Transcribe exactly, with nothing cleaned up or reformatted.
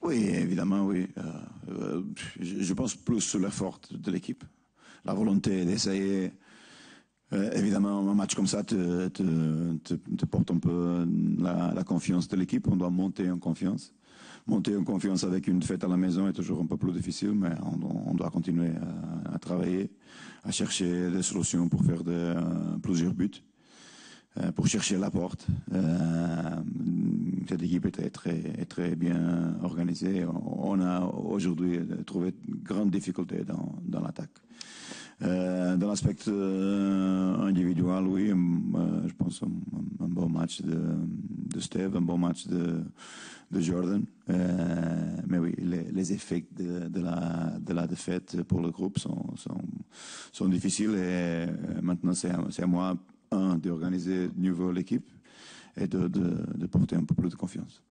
Oui, évidemment, oui. Euh, euh, je, je pense plus sur l'effort de l'équipe, la volonté d'essayer. Euh, évidemment, un match comme ça te, te, te, te porte un peu la, la confiance de l'équipe. On doit monter en confiance. Monter en confiance avec une fête à la maison est toujours un peu plus difficile, mais on, on doit continuer à, à travailler, à chercher des solutions pour faire de, euh, plusieurs buts, euh, pour chercher la porte. Euh, cette équipe est très, très, très bien organisée. On a aujourd'hui trouvé de grandes difficultés dans, dans l'attaque. Euh, dans l'aspect euh, individuel, oui, euh, je pense un, un bon match de, de Steve, un bon match de, de Jordan. Euh, mais oui, les, les effets de, de, la, de la défaite pour le groupe sont, sont, sont difficiles et maintenant c'est à, c'est à moi, un, d'organiser de nouveau l'équipe et de, de, de porter un peu plus de confiance.